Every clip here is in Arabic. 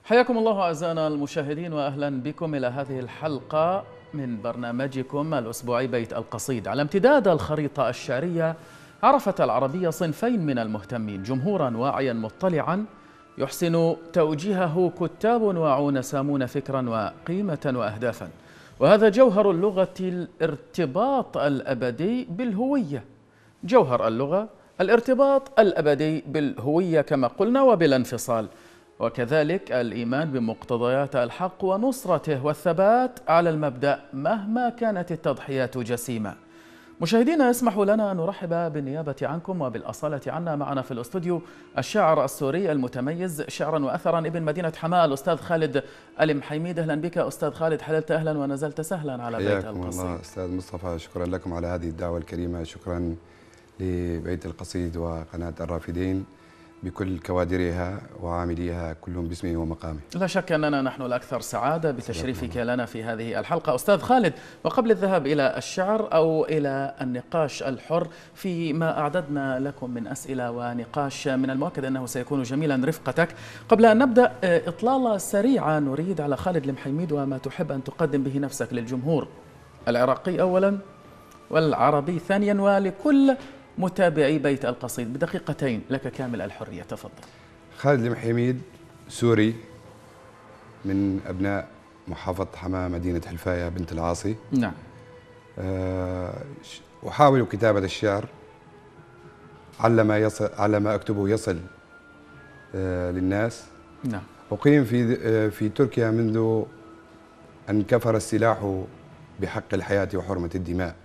حياكم الله أعزائنا المشاهدين، وأهلا بكم إلى هذه الحلقة من برنامجكم الأسبوعي بيت القصيد. على امتداد الخريطة الشعرية عرفت العربية صنفين من المهتمين: جمهورا واعيا مطلعا يحسن توجيهه كتاب واعون سامون فكرا وقيمة وأهدافا، وهذا جوهر اللغة، الارتباط الأبدي بالهوية. جوهر اللغة الارتباط الأبدي بالهوية كما قلنا وبلا انفصال، وكذلك الإيمان بمقتضيات الحق ونصرته والثبات على المبدأ مهما كانت التضحيات جسيمة. مشاهدينا، اسمحوا لنا أن نرحب بالنيابة عنكم وبالأصالة عنا. معنا في الاستوديو الشاعر السوري المتميز شعرا وأثرا ابن مدينة حماة الأستاذ خالد المحيميد. أهلا بك أستاذ خالد، حللت أهلا ونزلت سهلا على بيت القصيد. حياكم الله أستاذ مصطفى، شكرا لكم على هذه الدعوة الكريمة، شكرا لبيت القصيد وقناة الرافدين بكل كوادرها وعامليها كلهم باسمه ومقامه. لا شك أننا نحن الأكثر سعادة بتشريفك لنا في هذه الحلقة أستاذ خالد. وقبل الذهاب إلى الشعر أو إلى النقاش الحر فيما أعددنا لكم من أسئلة ونقاش من المؤكد أنه سيكون جميلا رفقتك، قبل أن نبدأ إطلالة سريعة نريد على خالد المحيميد وما تحب أن تقدم به نفسك للجمهور العراقي أولا والعربي ثانيا، ولكل متابعي بيت القصيد بدقيقتين. لك كامل الحرية، تفضل. خالد المحيميد سوري من أبناء محافظة حماة مدينة حلفاية بنت العاصي. نعم. أحاول كتابة الشعر على ما أكتبه يصل للناس. نعم. أقيم في تركيا منذ أن كفر السلاح بحق الحياة وحرمة الدماء،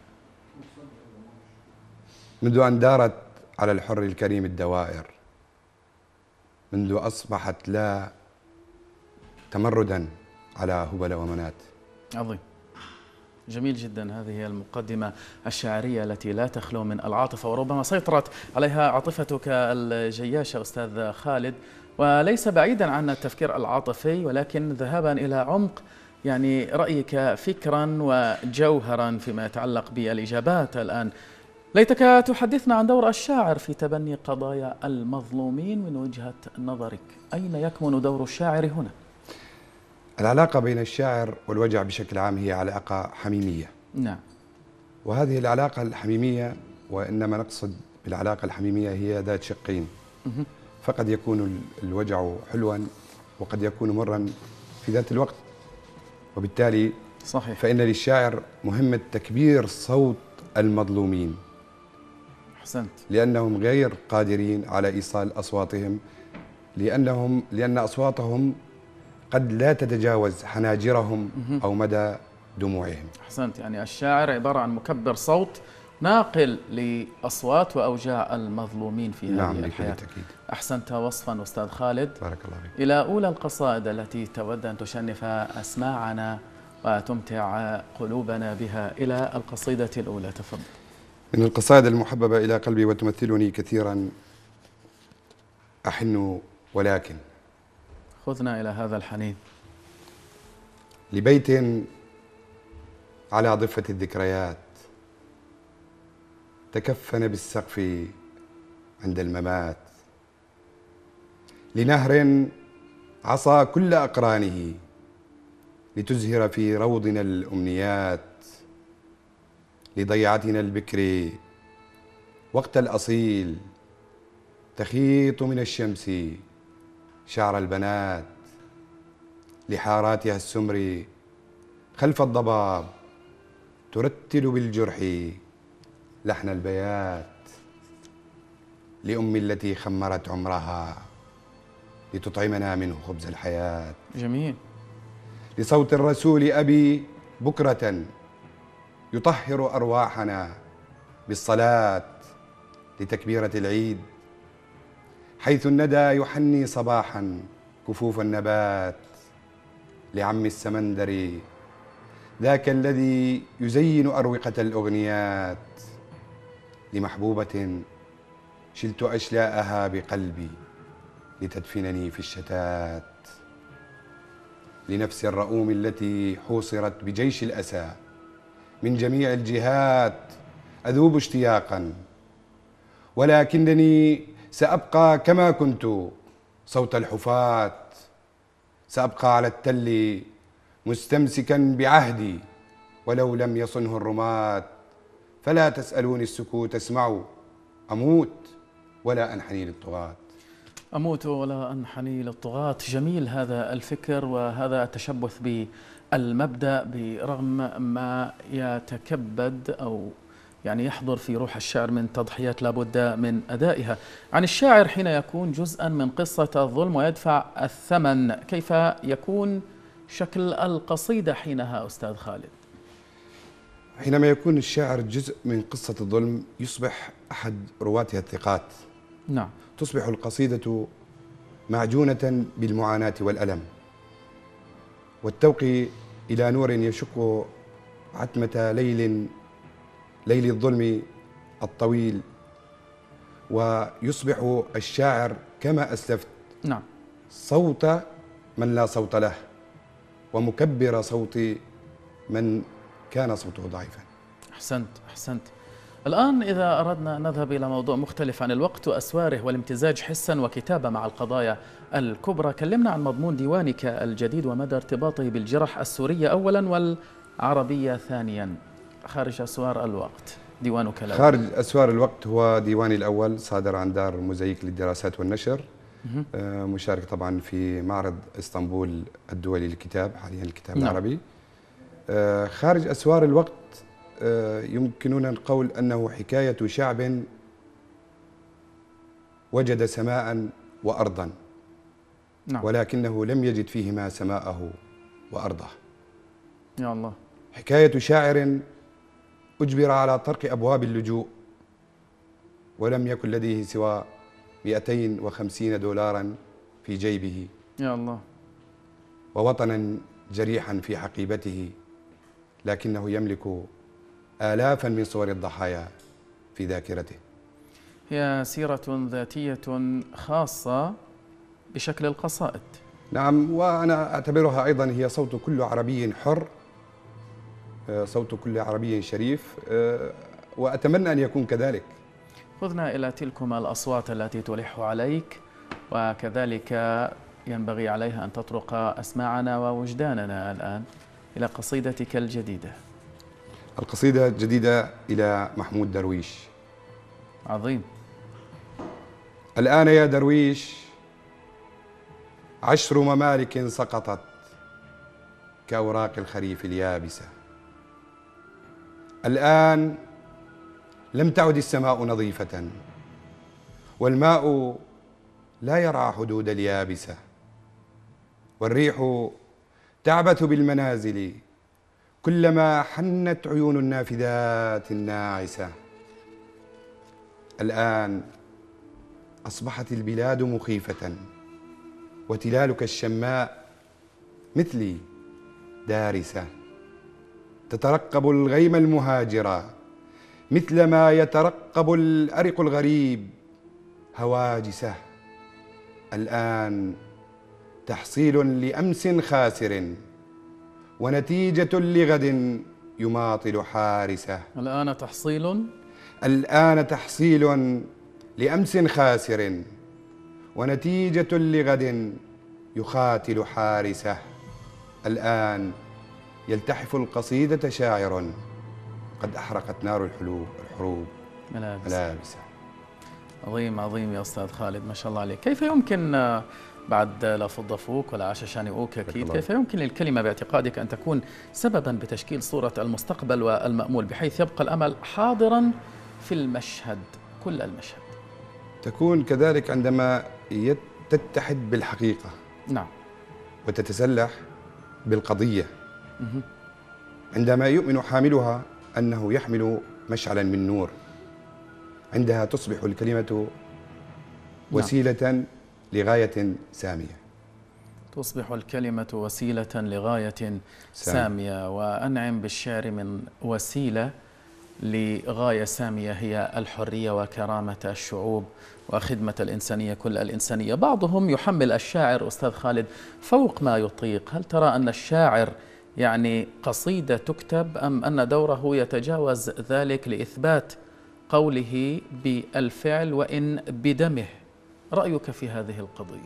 منذ أن دارت على الحر الكريم الدوائر، منذ أصبحت لا تمردا على هبل ومنات. عظيم، جميل جدا. هذه المقدمة الشعرية التي لا تخلو من العاطفة، وربما سيطرت عليها عاطفتك الجياشة أستاذ خالد، وليس بعيدا عن التفكير العاطفي ولكن ذهابا إلى عمق يعني رأيك فكرا وجوهرا فيما يتعلق بالإجابات. الآن ليتك تحدثنا عن دور الشاعر في تبني قضايا المظلومين من وجهة نظرك. أين يكمن دور الشاعر هنا؟ العلاقة بين الشاعر والوجع بشكل عام هي علاقة حميمية. نعم. وهذه العلاقة الحميمية، وإنما نقصد بالعلاقة الحميمية، هي ذات شقين. فقد يكون الوجع حلوا وقد يكون مرا في ذات الوقت، وبالتالي صحيح. فإن للشاعر مهمة تكبير صوت المظلومين. أحسنت. لأنهم غير قادرين على إيصال أصواتهم، لأن أصواتهم قد لا تتجاوز حناجرهم أو مدى دموعهم. أحسنت، يعني الشاعر عبارة عن مكبر صوت ناقل لأصوات وأوجاع المظلومين في هذه الحياة. بالتأكيد. أحسنت وصفا أستاذ خالد. بارك الله فيك. إلى أولى القصائد التي تود أن تشنف أسماعنا وتمتع قلوبنا بها، إلى القصيدة الأولى، تفضل. من القصائد المحببة إلى قلبي وتمثلني كثيرا: أحن ولكن. خذنا إلى هذا الحنين. لبيت على ضفة الذكريات تكفن بالسقف عند الممات، لنهر عصى كل أقرانه لتزهر في روضنا الأمنيات، لضيعتنا البكر وقت الأصيل تخيط من الشمس شعر البنات، لحاراتها السمر خلف الضباب ترتل بالجرح لحن البيات، لأمي التي خمرت عمرها لتطعمنا منه خبز الحياة. جميل. لصوت الرسول أبي بكرة يطهر أرواحنا بالصلاة، لتكبيرة العيد حيث الندى يحني صباحا كفوف النبات، لعم السمندري ذاك الذي يزين أروقة الأغنيات، لمحبوبة شلت أشلاءها بقلبي لتدفنني في الشتات، لنفس الرؤوم التي حوصرت بجيش الأسى من جميع الجهات أذوب اشتياقا، ولكنني سأبقى كما كنت صوت الحفاة سأبقى على التل مستمسكا بعهدي ولو لم يصنه الرماة، فلا تسألوني السكوت اسمعوا، أموت ولا أنحني للطغاة. أموت ولا أنحني للطغاة. جميل هذا الفكر وهذا التشبث بالمبدأ برغم ما يتكبد أو يعني يحضر في روح الشعر من تضحيات لابد من أدائها. عن الشاعر حين يكون جزءا من قصة الظلم ويدفع الثمن، كيف يكون شكل القصيدة حينها أستاذ خالد؟ حينما يكون الشاعر جزء من قصة الظلم يصبح أحد رواتها الثقات. نعم. تصبح القصيدة معجونة بالمعاناة والألم والتوقي إلى نور يشق عتمة ليل الظلم الطويل، ويصبح الشاعر كما أسلفت نعم صوت من لا صوت له ومكبر صوت من كان صوته ضعيفا. أحسنت. الآن إذا أردنا أن نذهب إلى موضوع مختلف عن الوقت وأسواره والامتزاج حسا وكتابة مع القضايا الكبرى، كلمنا عن مضمون ديوانك الجديد ومدى ارتباطه بالجرح السورية أولا والعربية ثانيا. خارج أسوار الوقت ديوانك الأول. خارج أسوار الوقت هو ديواني الأول، صادر عن دار موزايك للدراسات والنشر، مشارك طبعا في معرض اسطنبول الدولي للكتاب حاليا الكتاب العربي. خارج أسوار الوقت يمكننا القول أنه حكاية شعب وجد سماء وأرضا، ولكنه لم يجد فيهما سماءه وأرضه. يا الله. حكاية شاعر أجبر على طرق أبواب اللجوء ولم يكن لديه سوى 250 دولارا في جيبه، يا الله، ووطنا جريحا في حقيبته، لكنه يملك آلافا من صور الضحايا في ذاكرته. هي سيرة ذاتية خاصة بشكل القصائد. نعم، وأنا أعتبرها أيضا هي صوت كل عربي حر، صوت كل عربي شريف، وأتمنى أن يكون كذلك. خذنا إلى تلكم الأصوات التي تلح عليك، وكذلك ينبغي عليها أن تطرق أسماعنا ووجداننا الآن إلى قصيدتك الجديدة. القصيدة الجديدة إلى محمود درويش. عظيم. الآن يا درويش 10 ممالك سقطت كأوراق الخريف اليابسة. الآن لم تعد السماء نظيفة والماء لا يرعى حدود اليابسة، والريح تعبث بالمنازل كلما حنت عيون النافذات الناعسة. الآن أصبحت البلاد مخيفة وتلالك الشماء مثلي دارسة، تترقب الغيم المهاجرة مثلما يترقب الأرق الغريب هواجسه. الآن تحصيل لأمس خاسر ونتيجة لغد يماطل حارسه. الآن تحصيل لأمس خاسر ونتيجة لغد يخاتل حارسه. الآن يلتحف القصيدة شاعر قد أحرقت نار الحروب ملابسه. عظيم يا أستاذ خالد، ما شاء الله عليك. كيف يمكن بعد لا فض فوك ولا عاش شانئوك أكيد، كيف يمكن للكلمة باعتقادك أن تكون سببا بتشكيل صورة المستقبل والمأمول بحيث يبقى الأمل حاضرا في المشهد، كل المشهد؟ تكون كذلك عندما تتحد بالحقيقة. نعم. وتتسلح بالقضية. عندما يؤمن حاملها أنه يحمل مشعلا من نور، عندها تصبح الكلمة وسيلة لغاية سامية. تصبح الكلمة وسيلة لغاية سامية. وأنعم بالشعر من وسيلة لغاية سامية هي الحرية وكرامة الشعوب وخدمة الإنسانية، كل الإنسانية. بعضهم يحمل الشاعر أستاذ خالد فوق ما يطيق. هل ترى أن الشاعر يعني قصيدة تكتب أم أن دوره يتجاوز ذلك لإثبات قوله بالفعل وإن بدمه؟ رأيك في هذه القضية؟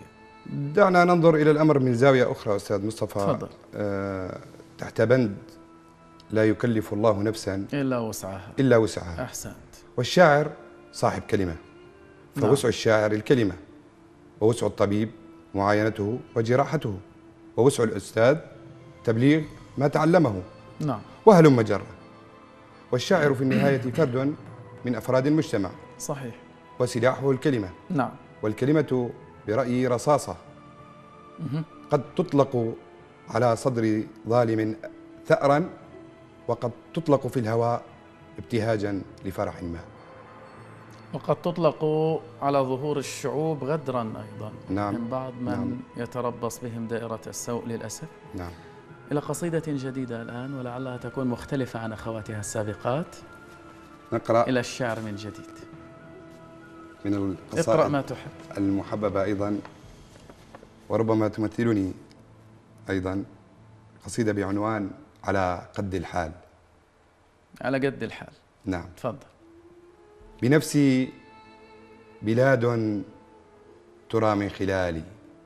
دعنا ننظر إلى الأمر من زاوية أخرى أستاذ مصطفى. تفضل. تحت بند لا يكلف الله نفسا إلا وسعها. أحسنت. والشاعر صاحب كلمة، فوسع الشاعر الكلمة، ووسع الطبيب معاينته وجراحته، ووسع الأستاذ تبليغ ما تعلمه. نعم. وهلم جرة. والشاعر في النهاية فرد من أفراد المجتمع. صحيح. وسلاحه الكلمة. نعم. والكلمة برأيي رصاصة قد تطلق على صدر ظالم ثأرا، وقد تطلق في الهواء ابتهاجا لفرح ما، وقد تطلق على ظهور الشعوب غدرا أيضا. نعم. من بعض من يتربص بهم دائرة السوء للأسف. نعم. إلى قصيدة جديدة الآن ولعلها تكون مختلفة عن أخواتها السابقات. نقرأ إلى الشعر من جديد من القصائد. اقرأ ما تحب. المحببة أيضا، وربما تمثلني أيضا، قصيدة بعنوان على قد الحال. على قد الحال. نعم. تفضل. بنفسي بلاد ترى من خلالي،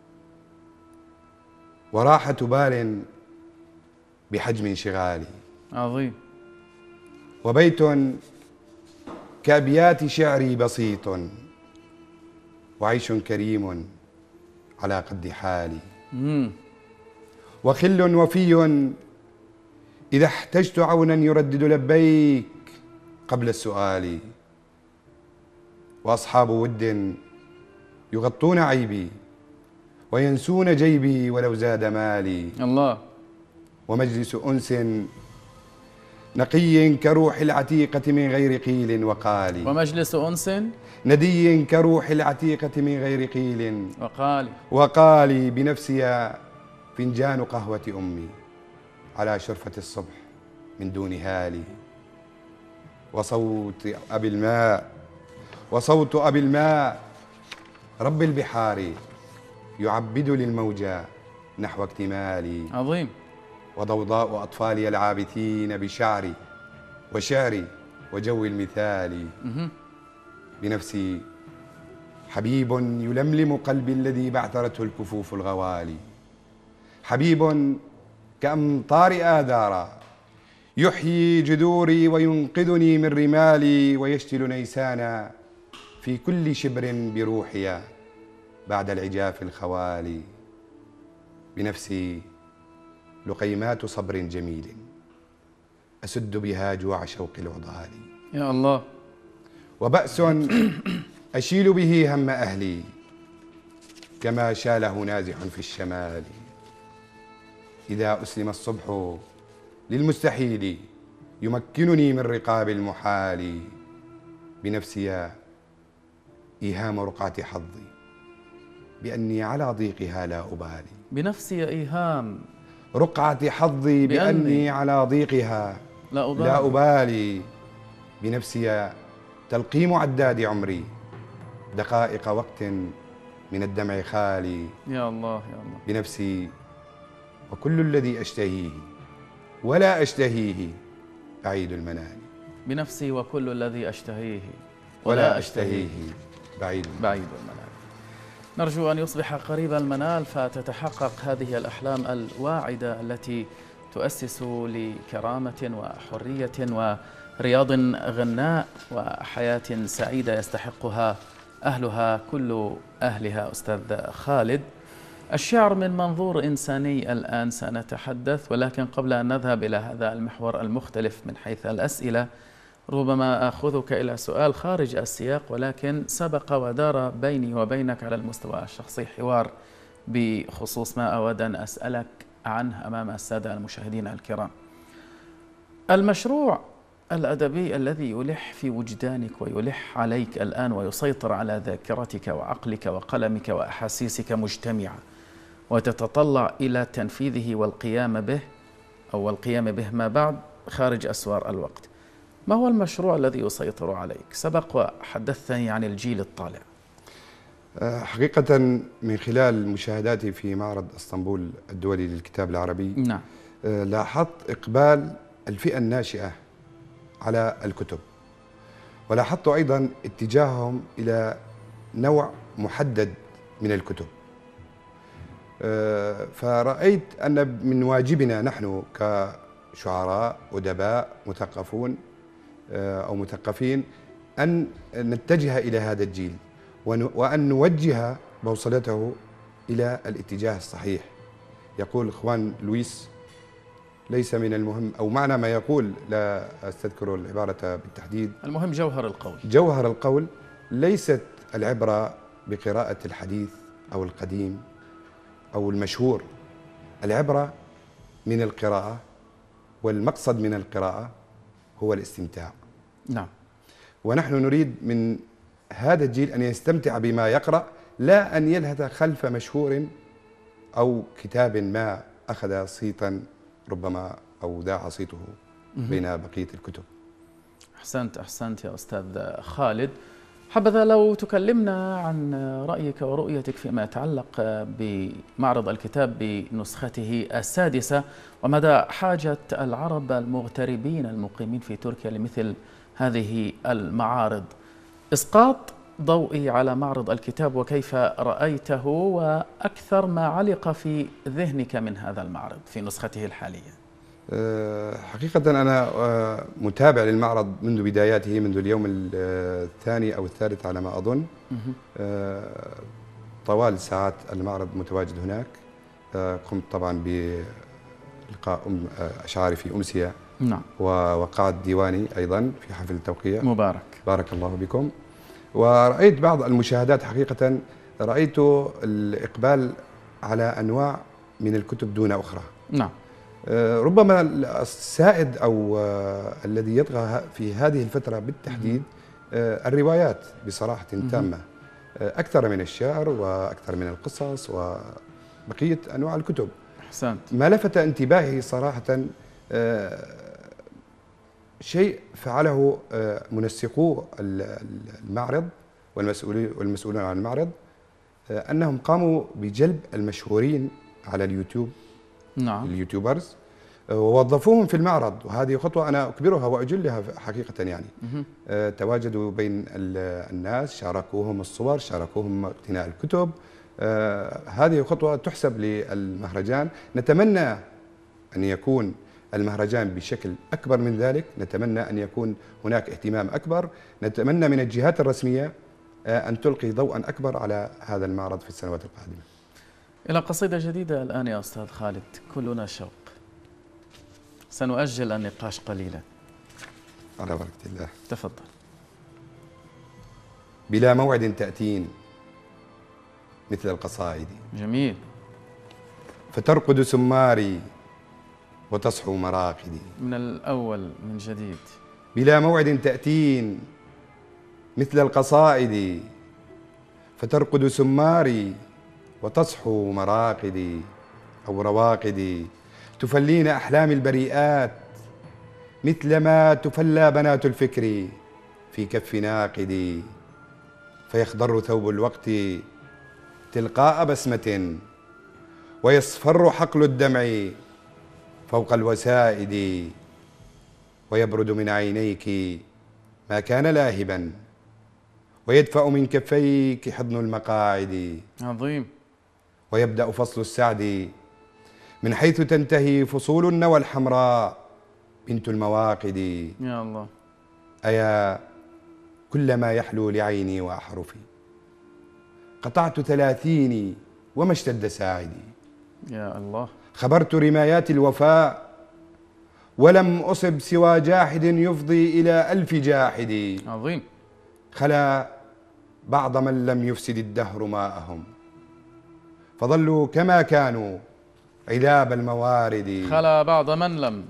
وراحة بال بحجم انشغالي. عظيم. وبيت كأبيات شعري بسيط، وعيش كريم على قد حالي. وخل وفي إذا احتجت عونا يردد لبيك قبل السؤال. وأصحاب ود يغطون عيبي وينسون جيبي ولو زاد مالي. الله. ومجلس أنس نقي كروح العتيقة من غير قيل وقال. ومجلس أنس ندي كروح العتيقة من غير قيل وقال. بنفسي فنجان قهوة أمي على شرفة الصبح من دون هالي. وصوت أبي الماء رب البحار يعبد للموجة نحو اكتمالي. عظيم. وضوضاء أطفالي العابثين بشعري وشعري وجو المثالي. بنفسي حبيب يلملم قلبي الذي بعثرته الكفوف الغوالي. حبيب كأمطار آذارا يحيي جذوري وينقذني من رمالي، ويشتل نيسانا في كل شبر بروحي بعد العجاف الخوالي. بنفسي لقيمات صبر جميل أسد بها جوع شوق العضال. يا الله. وبأس أشيل به هم أهلي كما شاله نازح في الشمال. إذا أسلم الصبح للمستحيل يمكنني من رقاب المحال. بنفسي إيهام رقعة حظي بأني على ضيقها لا أبالي. بنفسي إيهام رقعة حظي بأني على ضيقها لا أبالي. بنفسي تلقيم عداد عمري دقائق وقت من الدمع خالي. يا الله يا الله. بنفسي وكل الذي أشتهيه ولا أشتهيه بعيد المنال. بنفسي وكل الذي أشتهيه ولا أشتهيه بعيد المنال. نرجو أن يصبح قريب المنال فتتحقق هذه الأحلام الواعدة التي تؤسس لكرامة وحرية ورياض غناء وحياة سعيدة يستحقها أهلها كل أهلها. أستاذ خالد، الشعر من منظور إنساني الآن سنتحدث، ولكن قبل أن نذهب إلى هذا المحور المختلف من حيث الأسئلة ربما أخذك إلى سؤال خارج السياق، ولكن سبق ودار بيني وبينك على المستوى الشخصي حوار بخصوص ما أود أن أسألك عنه أمام السادة المشاهدين الكرام. المشروع الأدبي الذي يلح في وجدانك ويلح عليك الآن ويسيطر على ذاكرتك وعقلك وقلمك وأحاسيسك مجتمعة، وتتطلع إلى تنفيذه والقيام به أو القيام به ما بعد خارج أسوار الوقت، ما هو المشروع الذي يسيطر عليك؟ سبق وحدثتني عن الجيل الطالع. حقيقة من خلال مشاهداتي في معرض اسطنبول الدولي للكتاب العربي، نعم، لاحظت إقبال الفئة الناشئة على الكتب، ولاحظت أيضا اتجاههم إلى نوع محدد من الكتب. فرأيت أن من واجبنا نحن كشعراء أدباء مثقفون أو مثقفين أن نتجه إلى هذا الجيل وأن نوجه بوصلته إلى الاتجاه الصحيح. يقول إخوان لويس: ليس من المهم، أو معنى ما يقول، لا أستذكر العبارة بالتحديد، المهم جوهر القول. جوهر القول: ليست العبرة بقراءة الحديث أو القديم أو المشهور، العبرة من القراءة، والمقصد من القراءة هو الاستمتاع. نعم. ونحن نريد من هذا الجيل أن يستمتع بما يقرأ، لا أن يلهث خلف مشهور أو كتاب ما أخذ صيتا ربما أو ذاع صيته بين بقية الكتب. أحسنت يا أستاذ خالد. حبذا لو تكلمنا عن رأيك ورؤيتك فيما يتعلق بمعرض الكتاب بنسخته السادسة، ومدى حاجة العرب المغتربين المقيمين في تركيا لمثل هذه المعارض. إسقاط ضوئي على معرض الكتاب وكيف رأيته، وأكثر ما علق في ذهنك من هذا المعرض في نسخته الحالية. حقيقة أنا متابع للمعرض منذ بداياته، منذ اليوم الثاني أو الثالث على ما أظن. طوال ساعات المعرض متواجد هناك. قمت طبعا بإلقاء أشعاري في أمسية. نعم. ووقعت ديواني أيضا في حفل التوقيع. مبارك. بارك الله بكم. ورأيت بعض المشاهدات، حقيقة رأيت الإقبال على أنواع من الكتب دون أخرى. نعم. ربما السائد أو الذي يطغى في هذه الفترة بالتحديد الروايات بصراحة تامة، أكثر من الشعر وأكثر من القصص وبقية أنواع الكتب. أحسنت. ما لفت انتباهي صراحة شيء فعله منسقو المعرض والمسؤولون عن المعرض، أنهم قاموا بجلب المشهورين على اليوتيوب. نعم. اليوتيوبرز، ووظفوهم في المعرض، وهذه خطوة أنا أكبرها وأجلها حقيقة. يعني تواجدوا بين الناس، شاركوهم الصور، شاركوهم اقتناء الكتب. هذه خطوة تحسب للمهرجان. نتمنى أن يكون المهرجان بشكل أكبر من ذلك، نتمنى أن يكون هناك اهتمام أكبر، نتمنى من الجهات الرسمية أن تلقي ضوءا أكبر على هذا المعرض في السنوات القادمة. إلى قصيدة جديدة الآن يا أستاذ خالد، كلنا شوق. سنؤجل النقاش قليلا. على بركة الله. تفضل. بلا موعد تأتين مثل القصائد. جميل. فترقد سماري وتصحو مراقدي. من الأول من جديد. بلا موعد تأتين مثل القصائد، فترقد سماري وتصحو مراقدي أو رواقدي. تفلين أحلام البريئات مثلما تفلى بنات الفكر في كف ناقدي. فيخضر ثوب الوقت تلقاء بسمة، ويصفر حقل الدمع فوق الوسائد. ويبرد من عينيك ما كان لاهبا، ويدفأ من كفيك حضن المقاعد. عظيم. ويبدأ فصل السعد من حيث تنتهي فصول النوى الحمراء بنت المواقد. يا الله. أيا كل ما يحلو لعيني وأحرفي، قطعت 30 وما اشتد ساعدي. يا الله. خبرت رمايات الوفاء ولم أصب سوى جاحد يفضي إلى 1000 جاحد. عظيم. خلا بعض من لم يفسد الدهر ماءهم، فظلوا كما كانوا عذاب الموارد. خلا بعض من لم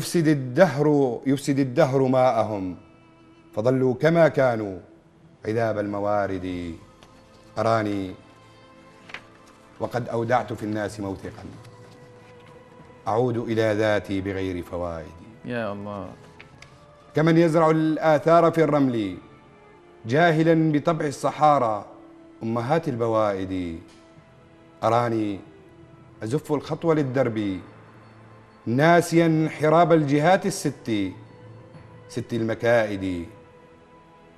يفسد الدهر ماءهم، فظلوا كما كانوا عذاب الموارد. أراني وقد أودعت في الناس موثقا، أعود إلى ذاتي بغير فوائد. يا الله. كمن يزرع الآثار في الرمل جاهلا بطبع الصحارى أمهات البوائد. أراني أزف الخطوة للدرب ناسيا حراب الجهات الست المكائد.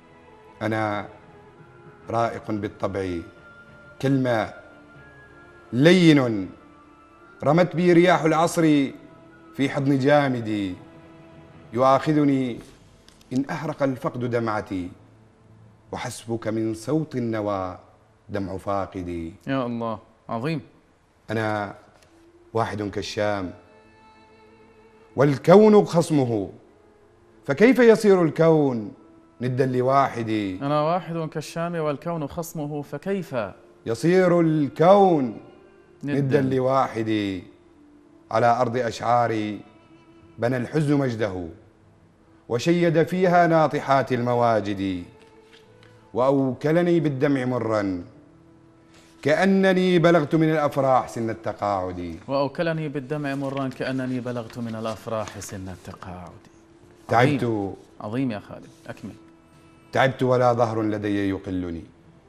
أنا رائق بالطبع كالماء لين رمت بي رياح العصر في حضن جامدي، يؤاخذني إن أحرق الفقد دمعتي، وحسبك من صوت النوى دمع فاقدي. يا الله، عظيم. أنا واحد كالشام والكون خصمه، فكيف يصير الكون ندا لواحد؟ أنا واحد كالشام والكون خصمه، فكيف يصير الكون ندا لواحد. على أرض أشعاري بنى الحزن مجده، وشيد فيها ناطحات المواجد، وأوكلني بالدمع مرا كأنني بلغت من الأفراح سن التقاعد. وأوكلني بالدمع مرا كأنني بلغت من الأفراح سن التقاعد. تعبت. عظيم يا خالد، أكمل. تعبت ولا ظهر لدي يقلني،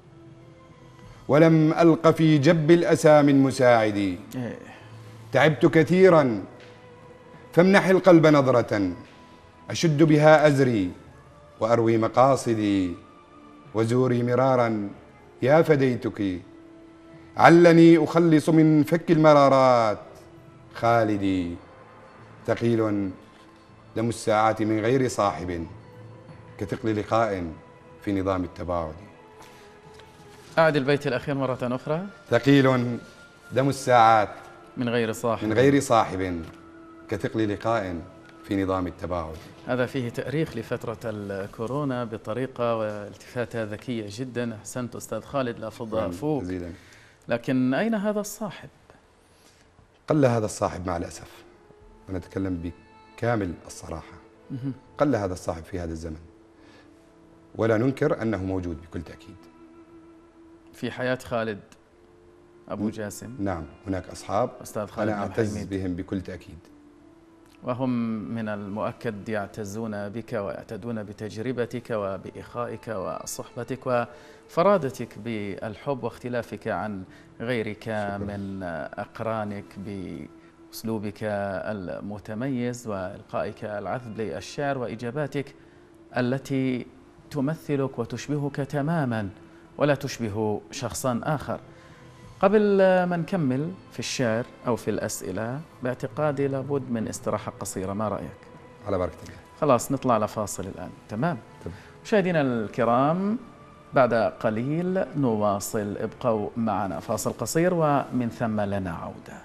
ولم ألق في جب الأسى من مساعدي. تعبت كثيرا فامنح القلب نظرة أشد بها أزري وأروي مقاصدي، وزوري مرارا يا فديتك علني أخلص من فك المرارات خالدي. ثقيل دم الساعات من غير صاحب كثقل لقاء في نظام التباعد. أعد البيت الأخير مرة أخرى. ثقيل دم الساعات من غير صاحب كثقل لقاء في نظام التباعد. هذا فيه تأريخ لفترة الكورونا بطريقة والتفاتة ذكية جدا. أحسنت أستاذ خالد، لا فضل فوق. لكن أين هذا الصاحب؟ قل هذا الصاحب مع الأسف، ونتكلم بكامل الصراحة. قل هذا الصاحب في هذا الزمن، ولا ننكر أنه موجود بكل تأكيد في حياة خالد أبو جاسم. نعم، هناك أصحاب أستاذ خالد أنا أعتز بهم بكل تأكيد، وهم من المؤكد يعتزون بك ويعتدون بتجربتك وبإخائك وصحبتك وفرادتك بالحب واختلافك عن غيرك من أقرانك بأسلوبك المتميز وإلقائك العذب للشعر وإجاباتك التي تمثلك وتشبهك تماما ولا تشبه شخصا آخر. قبل ما نكمل في الشعر أو في الأسئلة، باعتقادي لابد من استراحة قصيرة، ما رأيك؟ على بركة الله. خلاص نطلع لفاصل الآن. تمام. مشاهدينا الكرام، بعد قليل نواصل، ابقوا معنا فاصل قصير ومن ثم لنا عودة.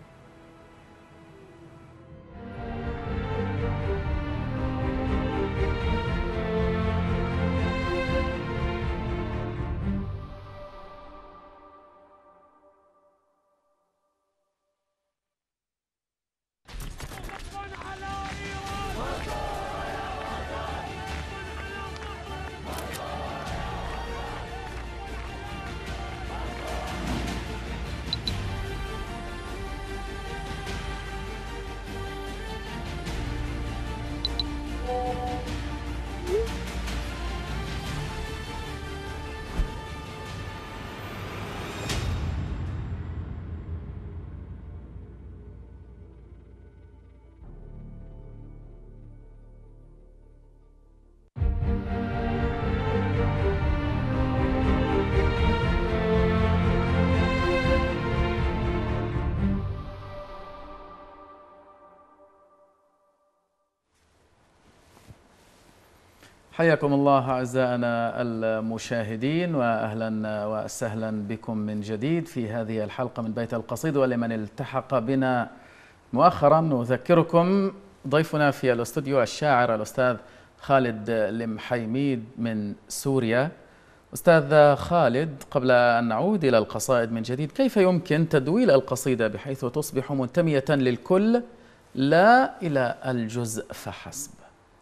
حياكم الله أعزائنا المشاهدين، وأهلا وسهلا بكم من جديد في هذه الحلقة من بيت القصيد. ولمن التحق بنا مؤخرا نذكركم ضيفنا في الاستوديو الشاعر الأستاذ خالد المحيميد من سوريا. أستاذ خالد، قبل أن نعود إلى القصائد من جديد، كيف يمكن تدويل القصيدة بحيث تصبح منتمية للكل لا إلى الجزء فحسب؟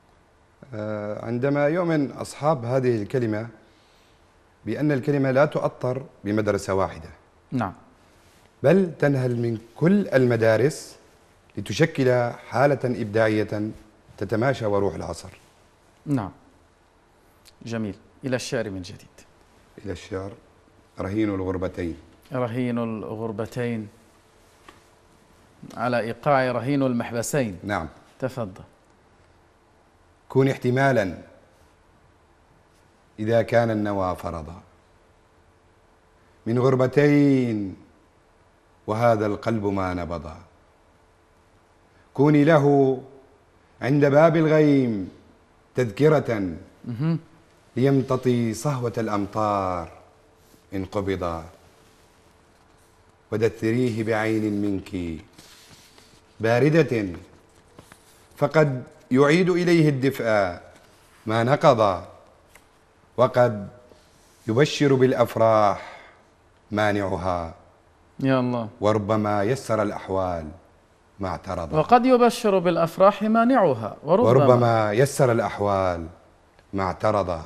عندما يؤمن أصحاب هذه الكلمة بأن الكلمة لا تؤطر بمدرسة واحدة، نعم، بل تنهل من كل المدارس لتشكل حالة إبداعية تتماشى وروح العصر. نعم، جميل. إلى الشعر من جديد. إلى الشعر. رهين الغربتين. رهين الغربتين على إيقاع رهين المحبسين. نعم. تفضل. كون احتمالا إذا كان النوى فرضا، من غربتين وهذا القلب ما نبض. كوني له عند باب الغيم تذكرة ليمتطي صهوة الأمطار إن قبضا، ودثريه بعين منك باردة فقد يعيد إليه الدفء ما نقض، وقد يبشر بالأفراح مانعها يا الله. وربما يسر الأحوال ما اعترض. وقد يبشر بالأفراح مانعها وربما يسر الأحوال ما اعترض.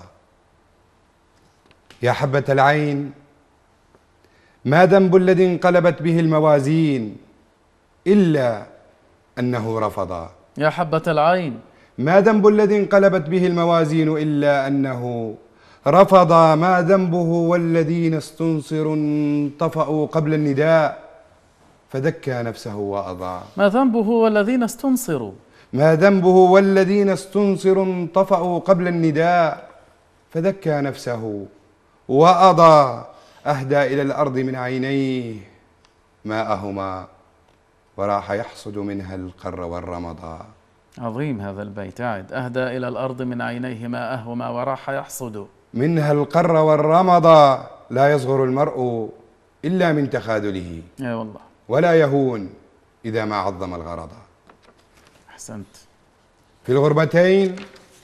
يا حبة العين، ما ذنب الذي انقلبت به الموازين إلا أنه رفض. يا حبة العين، ما ذنب الذي انقلبت به الموازين إلا أنه رفض. ما ذنبه والذين استنصروا انطفأوا قبل النداء فدكى نفسه وأضاع. ما ذنبه والذين استنصروا. ما ذنبه والذين استنصروا انطفأوا قبل النداء فدكى نفسه وأضاع. أهدى إلى الأرض من عينيه ماءهما وراح يحصد منها القر والرمضا. عظيم هذا البيت. أعد. أهدى إلى الأرض من عينيه ماءهما وراح يحصد منها القر والرمضا. لا يصغر المرء إلا من تخاذله يا والله، ولا يهون إذا ما عظم الغرض. أحسنت. في الغربتين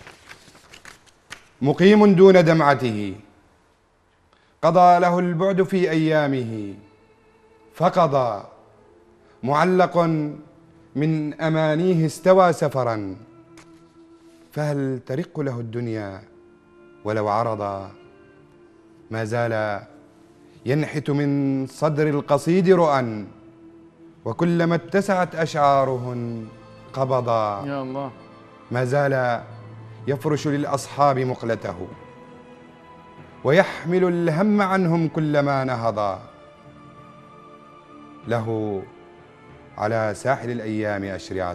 مقيم دون دمعته، قضى له البعد في أيامه فقضى. معلق من أمانيه استوى سفرا، فهل ترق له الدنيا ولو عرضا. ما زال ينحت من صدر القصيد رؤى، وكلما اتسعت أشعاره قبضا. يا الله. ما زال يفرش للأصحاب مقلته، ويحمل الهم عنهم كلما نهضا. له على ساحل الأيام أشرعة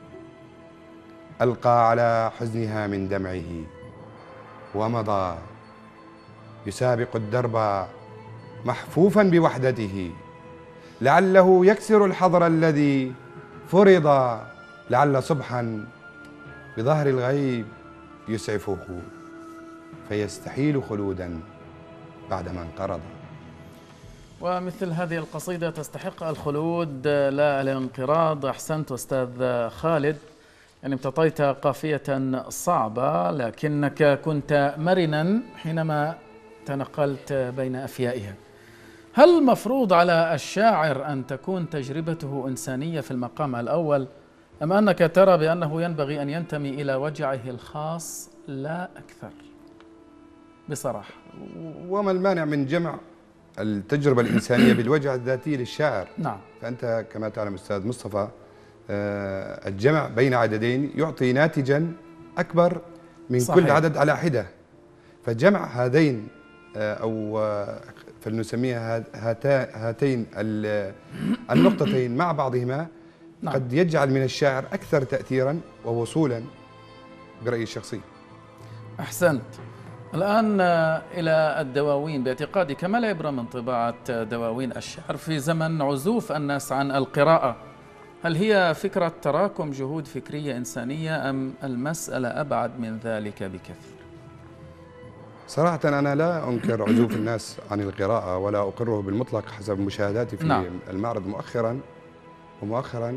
ألقى على حزنها من دمعه ومضى. يسابق الدرب محفوفا بوحدته، لعله يكسر الحظر الذي فرض. لعل صبحا بظهر الغيب يسعفه فيستحيل خلودا بعدما انقرض. ومثل هذه القصيدة تستحق الخلود لا الانقراض. أحسنت أستاذ خالد، يعني امتطيت قافية صعبة لكنك كنت مرنا حينما تنقلت بين أفيائها. هل مفروض على الشاعر أن تكون تجربته إنسانية في المقام الأول، أم أنك ترى بأنه ينبغي أن ينتمي إلى وجعه الخاص لا أكثر؟ بصراحة. وما المانع من جمع التجربة الإنسانية بالوجع الذاتي للشاعر؟ نعم. فأنت كما تعلم أستاذ مصطفى، الجمع بين عددين يعطي ناتجا أكبر من صحيح. كل عدد على حدة. فجمع هذين أو فلنسميها هاتين النقطتين مع بعضهما نعم. قد يجعل من الشاعر أكثر تأثيرا ووصولا برأيي الشخصي. أحسنت. الآن إلى الدواوين. باعتقادك ما العبرة من طباعة دواوين الشعر في زمن عزوف الناس عن القراءة؟ هل هي فكرة تراكم جهود فكرية إنسانية أم المسألة أبعد من ذلك بكثير؟ صراحة أنا لا أنكر عزوف الناس عن القراءة ولا أقره بالمطلق حسب مشاهداتي في نعم. المعرض مؤخرا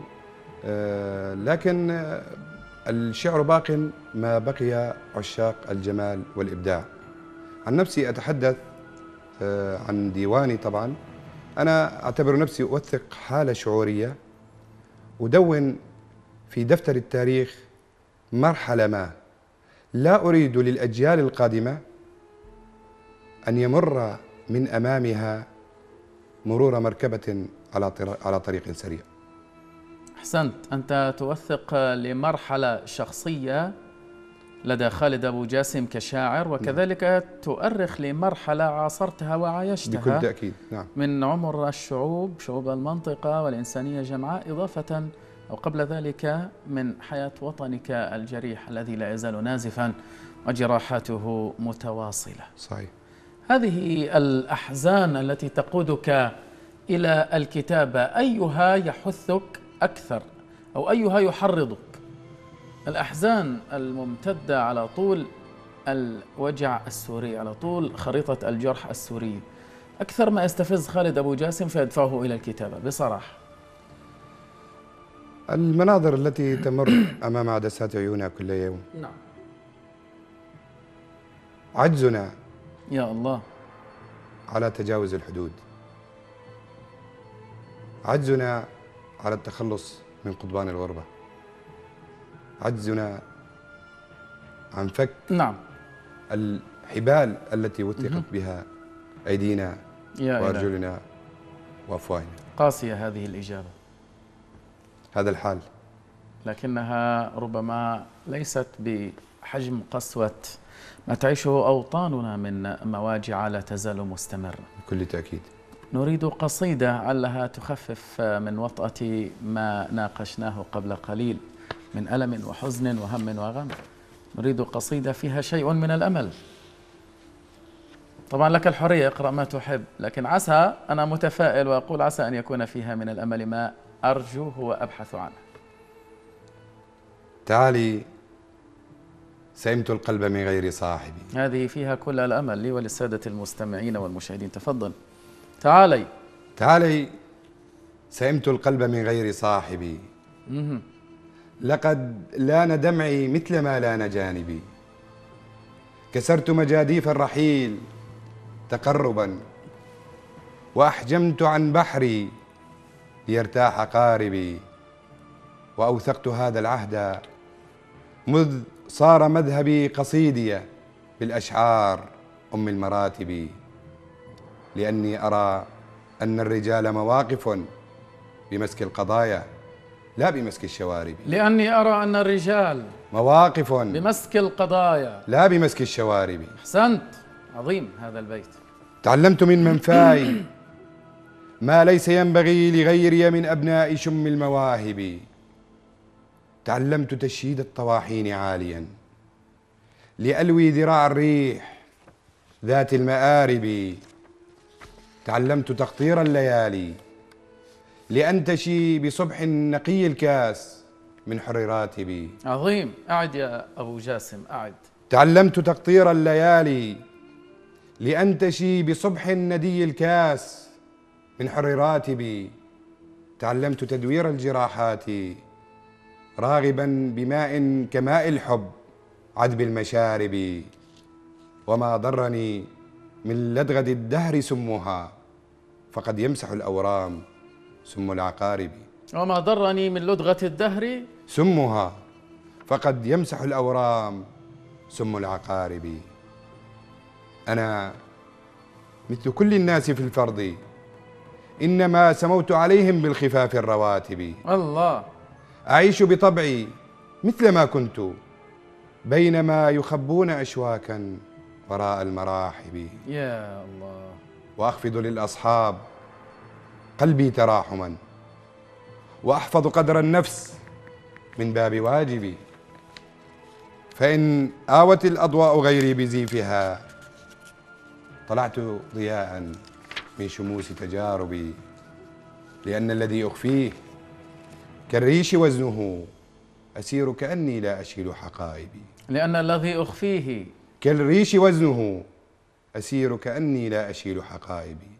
لكن الشعر باق ما بقي عشاق الجمال والإبداع. عن نفسي أتحدث عن ديواني. طبعا أنا أعتبر نفسي أوثق حالة شعورية، أدون في دفتر التاريخ مرحلة ما لا أريد للأجيال القادمة أن يمر من أمامها مرور مركبة على طريق سريع. أحسنت. أنت توثق لمرحلة شخصية لدى خالد أبو جاسم كشاعر، وكذلك تؤرخ لمرحلة عاصرتها وعايشتها بكل تأكيد. نعم. من عمر الشعوب، شعوب المنطقة والإنسانية جمعاء، إضافة أو قبل ذلك من حياة وطنك الجريح الذي لا يزال نازفا وجراحاته متواصلة. صحيح. هذه الأحزان التي تقودك إلى الكتابة أيها يحثك أكثر أو أيها يحرضك؟ الأحزان الممتدة على طول الوجع السوري، على طول خريطة الجرح السوري، أكثر ما يستفز خالد أبو جاسم فيدفعه إلى الكتابة بصراحة؟ المناظر التي تمر أمام عدسات عيوننا كل يوم. نعم. عجزنا يا الله على تجاوز الحدود، عجزنا على التخلص من قضبان الغربة، عجزنا عن فك نعم الحبال التي وثقت بها أيدينا وأرجلنا وأفواهنا. قاسية هذه الإجابة. هذا الحال، لكنها ربما ليست بحجم قسوة ما تعيشه أوطاننا من مواجع لا تزال مستمرة. بكل تأكيد. نريد قصيدة علها تخفف من وطأة ما ناقشناه قبل قليل من ألم وحزن وهم وغم. نريد قصيدة فيها شيء من الأمل. طبعا لك الحرية، اقرأ ما تحب، لكن عسى، أنا متفائل وأقول عسى أن يكون فيها من الأمل ما أرجوه وأبحث عنه. تعالي سئمت القلب من غير صاحبي. هذه فيها كل الأمل لي وللسادة المستمعين والمشاهدين. تفضل. تعالي سئمت القلب من غير صاحبي. لقد لان دمعي مثل ما لان جانبي. كسرت مجاديف الرحيل تقربا، وأحجمت عن بحري ليرتاح قاربي. وأوثقت هذا العهد مذ صار مذهبي قصيدي بالأشعار أم المراتب. لأني أرى أن الرجال مواقف بمسك القضايا لا بمسك الشوارب. لأني أرى أن الرجال مواقف بمسك القضايا لا بمسك الشوارب. أحسنت، عظيم هذا البيت. تعلمت من منفاي ما ليس ينبغي لغيري من أبناء شم المواهب. تعلمت تشييد الطواحين عاليا لألوي ذراع الريح ذات المآرب. تعلمت تقطير الليالي لأنتشي بصبح نقي الكاس من حر راتبي. عظيم، أعد يا أبو جاسم، أعد. تعلمت تقطير الليالي لأنتشي بصبح ندي الكاس من حر راتبي. تعلمت تدوير الجراحات راغبا بماء كماء الحب عذب المشارب. وما ضرني من لدغة الدهر سمها فقد يمسح الأورام سم العقارب. وما ضرني من لدغة الدهر سمها فقد يمسح الأورام سم العقارب. أنا مثل كل الناس في الفرض، إنما سموت عليهم بالخفاف الرواتب. الله. أعيش بطبعي مثل ما كنت بينما يخبون أشواكا وراء المراحب. يا الله. وأخفض للأصحاب قلبي تراحما، وأحفظ قدر النفس من باب واجبي. فإن آوت الأضواء غيري بزيفها طلعت ضياء من شموس تجاربي. لأن الذي أخفيه كالريش وزنه أسير كأني لا أشيل حقائبي. لأن الذي أخفيه كالريش وزنه أسير كأني لا أشيل حقائبي.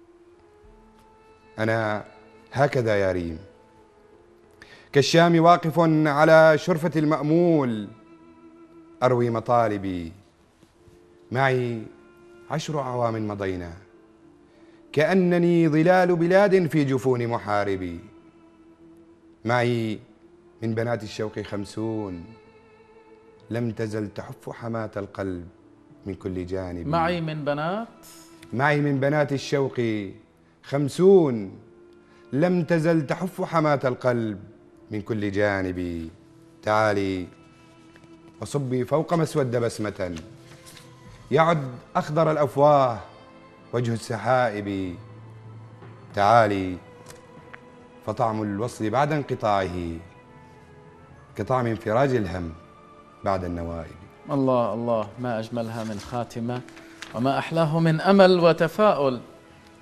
أنا هكذا يا ريم، كالشام واقف على شرفة المأمول أروي مطالبي. معي 10 أعوام مضينا كأنني ظلال بلاد في جفون محاربي. معي من بنات الشوق 50 لم تزل تحف حماة القلب من كل جانب. معي من بنات الشوق 50 لم تزل تحف حماة القلب من كل جانب. تعالي وصبي فوق مسود بسمة يعد أخضر الأفواه وجه السحائب. تعالي فطعم الوصل بعد انقطاعه كطعم انفراج الهم بعد النوائب. الله الله، ما أجملها من خاتمة وما أحلاه من أمل وتفاؤل.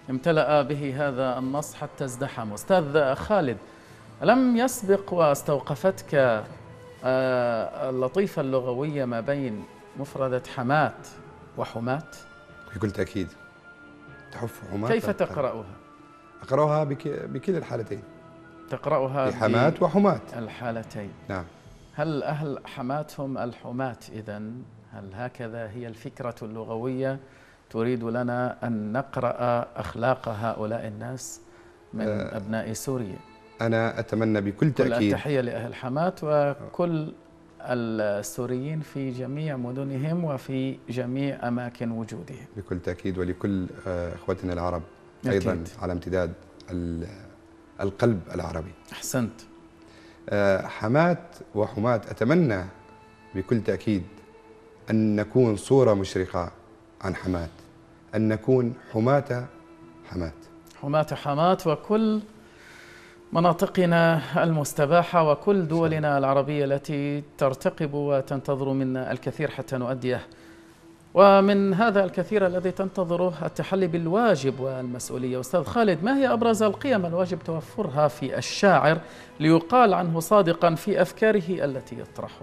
امتلأ به هذا النص حتى ازدحم. أستاذ خالد، ألم يسبق واستوقفتك اللطيفة اللغوية ما بين مفردة حمات وحمات؟ بكل تأكيد. تحف حمات. كيف تقرأها؟ أقرأها بكلا الحالتين. تقرأها بحمات وحمات الحالتين. نعم. هل أهل حمات هم الحمات إذن؟ هل هكذا هي الفكرة اللغوية؟ تريد لنا أن نقرأ أخلاق هؤلاء الناس من أبناء سوريا. أنا أتمنى بكل تأكيد. كل التحية لأهل حمات وكل السوريين في جميع مدنهم وفي جميع أماكن وجودهم. بكل تأكيد، ولكل إخوتنا العرب أكيد. أيضا على امتداد القلب العربي. أحسنت. حمات وحمات، أتمنى بكل تأكيد أن نكون صورة مشرقة عن حمات، أن نكون حماة حمات. حماة حمات وكل مناطقنا المستباحة وكل دولنا العربية التي ترتقب وتنتظر منا الكثير حتى نؤديه، ومن هذا الكثير الذي تنتظره التحلي بالواجب والمسؤولية. أستاذ خالد، ما هي أبرز القيم الواجب توفرها في الشاعر ليقال عنه صادقا في أفكاره التي يطرحها؟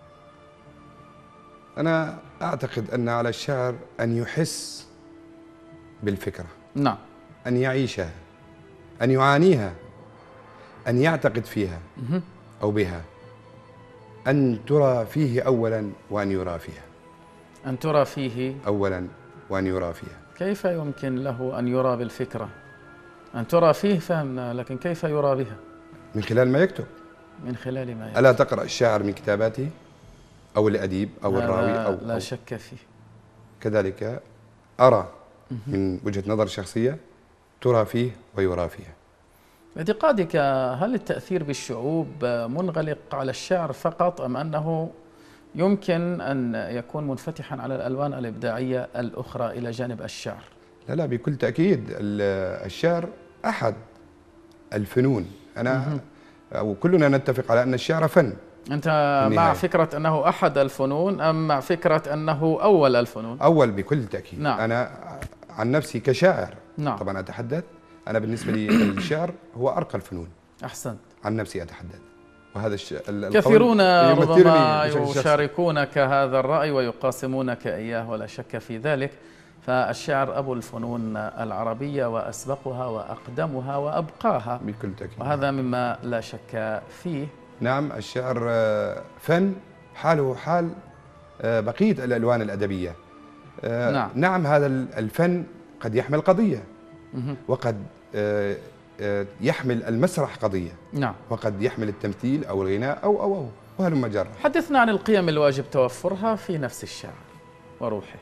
أنا أعتقد أن على الشاعر أن يحس بالفكرة. نعم. أن يعيشها، أن يعانيها، أن يعتقد فيها أو بها، أن ترى فيه أولا وأن يرى فيها. أن ترى فيه أولا وأن يرى فيها. كيف يمكن له أن يرى بالفكرة؟ أن ترى فيه فهمنا، لكن كيف يرى بها؟ من خلال ما يكتب. من خلال ما يكتب. ألا تقرأ الشاعر من كتاباته أو الأديب أو الراوي أو لا شك فيه. كذلك أرى من وجهة نظر شخصية ترى فيه ويرى فيها. باعتقادك هل التأثير بالشعوب منغلق على الشعر فقط، أم أنه يمكن أن يكون منفتحا على الألوان الإبداعية الأخرى إلى جانب الشعر؟ لا بكل تأكيد. الشعر أحد الفنون. أنا أو كلنا نتفق على أن الشعر فن. أنت مع فكرة أنه أحد الفنون أم مع فكرة أنه أول الفنون؟ أول بكل تأكيد. نعم. أنا عن نفسي كشاعر. نعم. طبعا أتحدث، أنا بالنسبة لي الشعر هو أرقى الفنون. أحسنت. عن نفسي أتحدث، وهذا كثيرون ربما يشاركونك هذا الرأي ويقاسمونك إياه ولا شك في ذلك. فالشعر أبو الفنون العربية وأسبقها وأقدمها وأبقاها بكل تأكيد، وهذا مما لا شك فيه. نعم. الشعر فن حاله حال بقية الألوان الأدبية. نعم. هذا الفن قد يحمل قضية، وقد يحمل المسرح قضية، نعم، وقد يحمل التمثيل أو الغناء أو وهلم جرا. حدثنا عن القيم الواجب توفرها في نفس الشعر وروحه.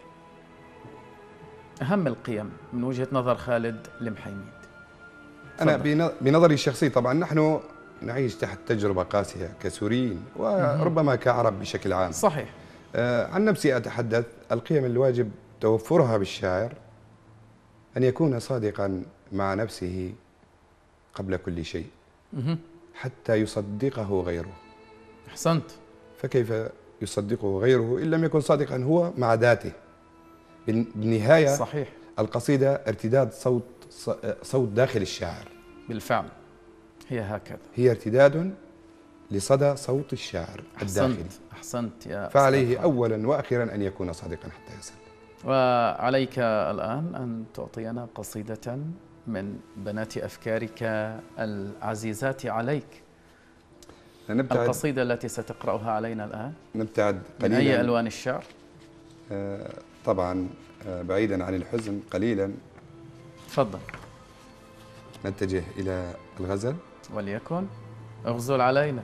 أهم القيم من وجهة نظر خالد المحيميد. أنا بنظري الشخصي، طبعا نحن نعيش تحت تجربة قاسية كسوريين وربما كعرب بشكل عام. صحيح. عن نفسي أتحدث، القيم الواجب توفرها بالشاعر أن يكون صادقا مع نفسه قبل كل شيء حتى يصدقه غيره. أحسنت. فكيف يصدقه غيره إن لم يكن صادقا هو مع ذاته؟ بالنهاية صحيح. القصيدة ارتداد صوت داخل الشاعر. بالفعل هي هكذا، هي ارتداد لصدى صوت الشاعر الداخلي. أحسنت يا فعليه أولا وأخيرا أن يكون صادقا حتى يصل. وعليك الآن أن تعطينا قصيدة من بنات أفكارك العزيزات عليك. القصيدة التي ستقرأها علينا الآن نبتعد قليلا. من أي ألوان الشعر؟ طبعا بعيدا عن الحزن قليلا. تفضل. نتجه إلى الغزل. وليكن اغزل علينا.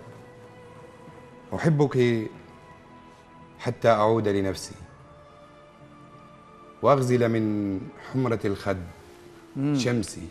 أحبك حتى أعود لنفسي وأغزل من حمرة الخد شمسي.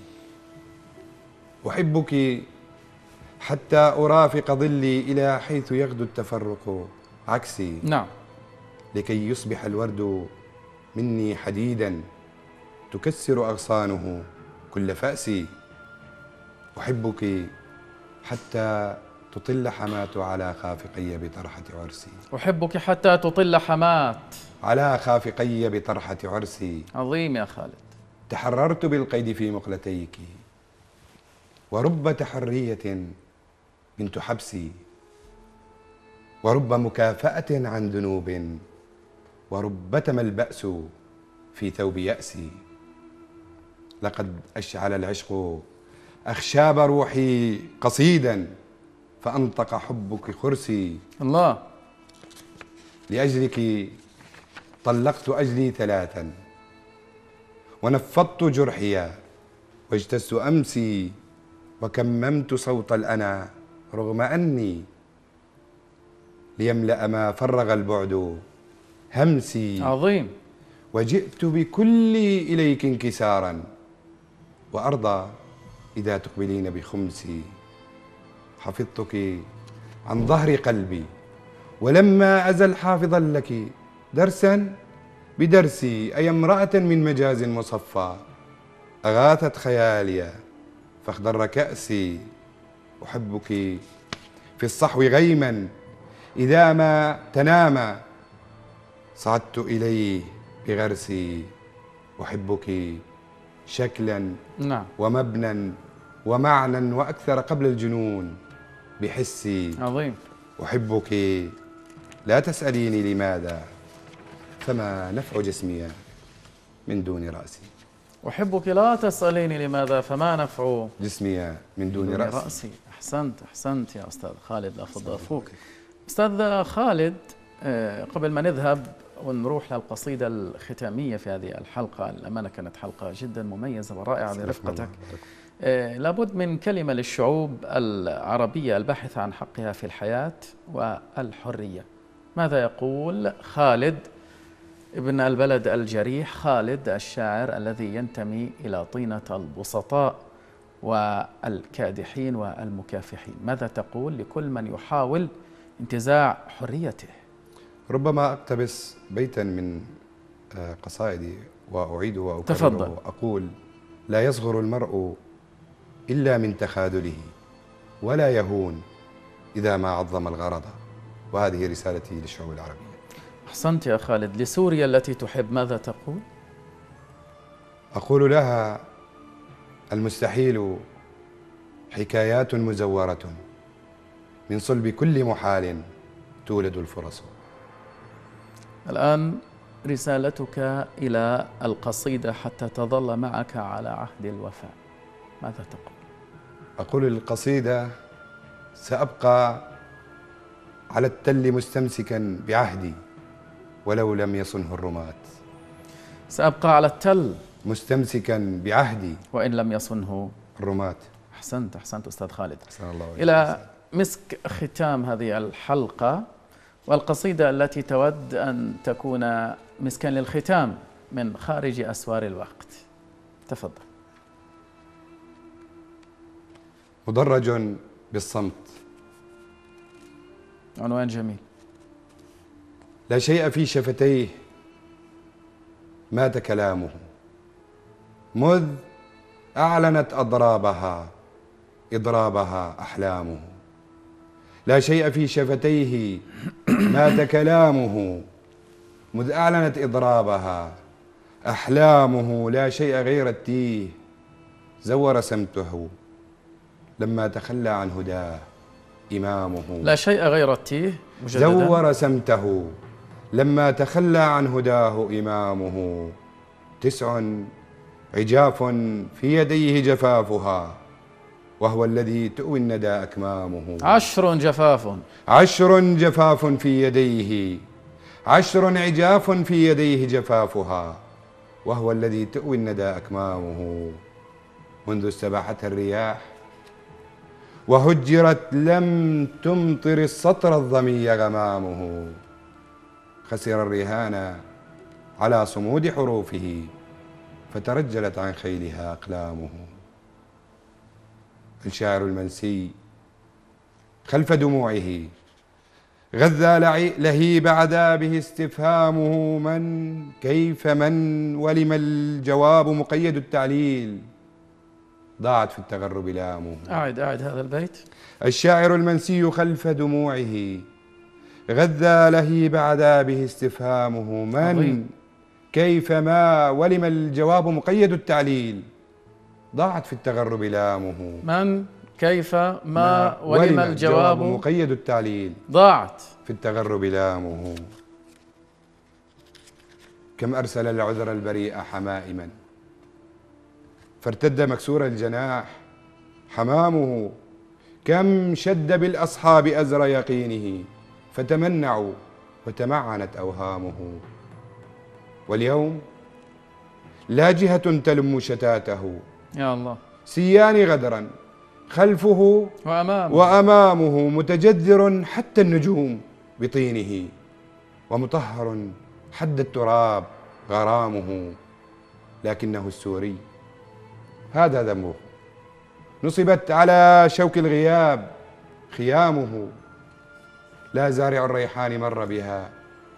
أحبك حتى أرافق ظلي إلى حيث يغدو التفرق عكسي. نعم. لكي يصبح الورد مني حديدا تكسر أغصانه كل فأسي. أحبك حتى تطل حمات على خافقي بطرحة عرسي. أحبك حتى تطل حمات على خافقي بطرحة عرسي. عظيم يا خالد. تحررت بالقيد في مقلتيك، ورب تحرية بنت حبسي، ورب مكافأة عن ذنوب، وربتما البأس في ثوب يأسي. لقد أشعل العشق أخشاب روحي قصيدا، فأنطق حبك خرسي. الله. لأجلك طلقت أجلي ثلاثا، ونفضت جرحي، واجتزت أمسي، وكممت صوت الأنا رغم أني ليملأ ما فرغ البعد همسي. عظيم. وجئت بكلي إليك انكسارا، وأرضى إذا تقبلين بخمسي. حفظتك عن ظهر قلبي، ولما أزل حافظا لك درسا بدرسي. أي امرأة من مجاز مصفى أغاثت خيالي فاخضر كأسي. أحبك في الصحو غيما، إذا ما تنام صعدت إليه بغرسي. أحبك شكلا نعم. ومبنى ومعنى وأكثر قبل الجنون بحسي. عظيم. أحبك لا تسأليني لماذا، فما نفع جسمي من دون رأسي. أحبك لا تسأليني لماذا، فما نفع جسمي من دون رأسي. أحسنت أحسنت يا أستاذ خالد، لا فضل أخوك. أستاذ خالد، قبل ما نذهب ونروح للقصيدة الختامية في هذه الحلقة، الأمانة كانت حلقة جدا مميزة ورائعة برفقتك. لابد من كلمة للشعوب العربية الباحثة عن حقها في الحياة والحرية. ماذا يقول خالد ابن البلد الجريح، خالد الشاعر الذي ينتمي إلى طينة البسطاء والكادحين والمكافحين؟ ماذا تقول لكل من يحاول انتزاع حريته؟ ربما أقتبس بيتا من قصائدي وأعيده وأكرره. تفضل. أقول: لا يصغر المرء إلا من تخاذله، ولا يهون إذا ما عظم الغرض. وهذه رسالتي للشعوب العربية. أحسنت يا خالد. لسوريا التي تحب ماذا تقول؟ أقول لها: المستحيل حكايات مزورة، من صلب كل محال تولد الفرص. الآن رسالتك إلى القصيدة حتى تظل معك على عهد الوفاء، ماذا تقول؟ أقول للقصيدة: سأبقى على التل مستمسكا بعهدي ولو لم يصنه الرماة. سأبقى على التل مستمسكا بعهدي وإن لم يصنه الرماة. أحسنت أحسنت أستاذ خالد. أحسن الله إلى مسك ختام هذه الحلقة والقصيدة التي تود أن تكون مسكا للختام من خارج أسوار الوقت، تفضل. مدرج بالصمت. عنوان جميل. لا شيء في شفتيه مات كلامه، مذ أعلنت إضرابها أحلامه. لا شيء في شفتيه مات كلامه، مذ أعلنت إضرابها أحلامه. لا شيء غير التيه زور سمته لما تخلى عن هداه إمامه. لا شيء غير التيه مجددا. زور سمته لما تخلى عن هداه إمامه. 9 عجاف في يديه جفافها، وهو الذي تؤوي الندى أكمامه. 10 جفاف. 10 جفاف في يديه، 10 عجاف في يديه جفافها، وهو الذي تؤوي الندى أكمامه. منذ استباحتها الرياح وهجرت لم تمطر السطر الظمي غمامه. خسر الرهان على صمود حروفه، فترجلت عن خيلها أقلامه. الشاعر المنسي خلف دموعه غذى لهيب عذابه استفهامه. من كيف من ولم الجواب مقيد التعليل، ضاعت في التغرب لامه. أعد هذا البيت. الشاعر المنسي خلف دموعه غذى لهيب عذابه استفهامه. من كيفما ولم الجواب مقيد التعليل، ضاعت في التغرب لامه. من كيف ما ولم الجواب مقيد التعليل، ضاعت في التغرب لامه. كم أرسل العذر البريء حمائما، فارتد مكسور الجناح حمامه. كم شد بالأصحاب أزر يقينه، فتمنعوا وتمعنت أوهامه. واليوم لا جهة تلم شتاته، يا الله، سيان غدرا خلفه وأمامه. متجذر حتى النجوم بطينه، ومطهر حد التراب غرامه. لكنه السوري هذا ذنبه، نصبت على شوك الغياب خيامه. لا زارع الريحان مر بها،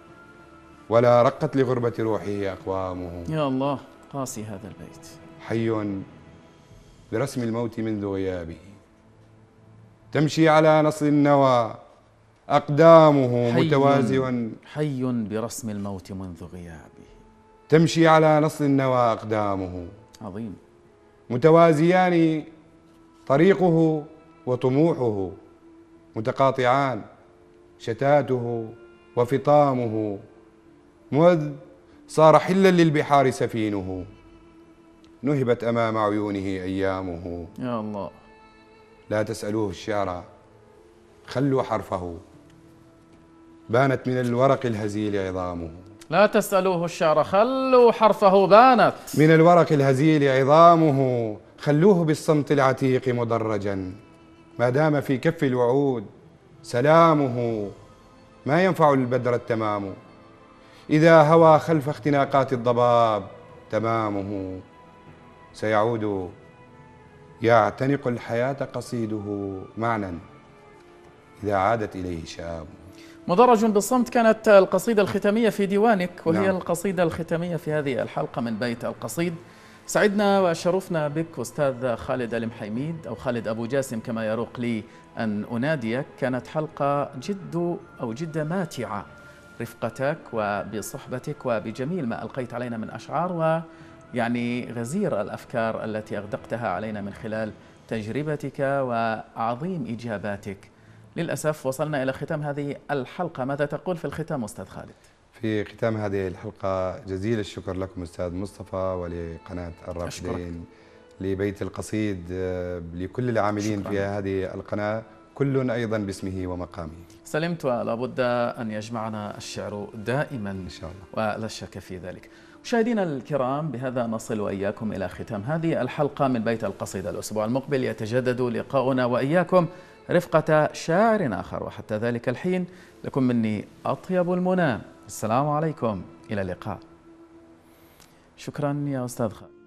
ولا رقت لغربة روحه أقوامه. يا الله، قاسي هذا البيت. حي برسم الموت منذ غيابه، تمشي على نصل النوى أقدامه. حي برسم الموت منذ غيابه، تمشي على نصل النوى أقدامه. عظيم. متوازيان طريقه وطموحه، متقاطعان شتاته وفطامه. مذ صار حلا للبحار سفينه، نهبت أمام عيونه أيامه. يا الله، لا تسألوه الشعر خلوا حرفه، بانت من الورق الهزيل عظامه. لا تسألوه الشعر خلوا حرفه، بانت من الورق الهزيل عظامه. خلوه بالصمت العتيق مدرجا، ما دام في كف الوعود سلامه. ما ينفع البدر التمام، إذا هوى خلف اختناقات الضباب تمامه. سيعود يعتنق الحياة قصيده معنى، إذا عادت إليه شآمه. مدرج بالصمت كانت القصيدة الختامية في ديوانك، وهي نعم. القصيدة الختامية في هذه الحلقة من بيت القصيد. سعدنا وشرفنا بك أستاذ خالد المحيميد، أو خالد أبو جاسم كما يروق لي أن أناديك. كانت حلقة جد ماتعة، رفقتك وبصحبتك وبجميل ما ألقيت علينا من أشعار، ويعني غزير الأفكار التي أغدقتها علينا من خلال تجربتك وعظيم إجاباتك. للأسف وصلنا إلى ختام هذه الحلقة، ماذا تقول في الختام أستاذ خالد؟ في ختام هذه الحلقة جزيل الشكر لكم أستاذ مصطفى، ولقناة الرافدين، لبيت القصيد، لكل العاملين في هذه القناة، كل أيضا باسمه ومقامه. سلمت، ولا بد أن يجمعنا الشعر دائما إن شاء الله، ولا شك في ذلك. مشاهدينا الكرام، بهذا نصل وإياكم إلى ختام هذه الحلقة من بيت القصيد. الأسبوع المقبل يتجدد لقاؤنا وإياكم رفقة شاعر آخر، وحتى ذلك الحين لكم مني أطيب المنى. السلام عليكم، إلى اللقاء. شكرا يا أستاذ خالد.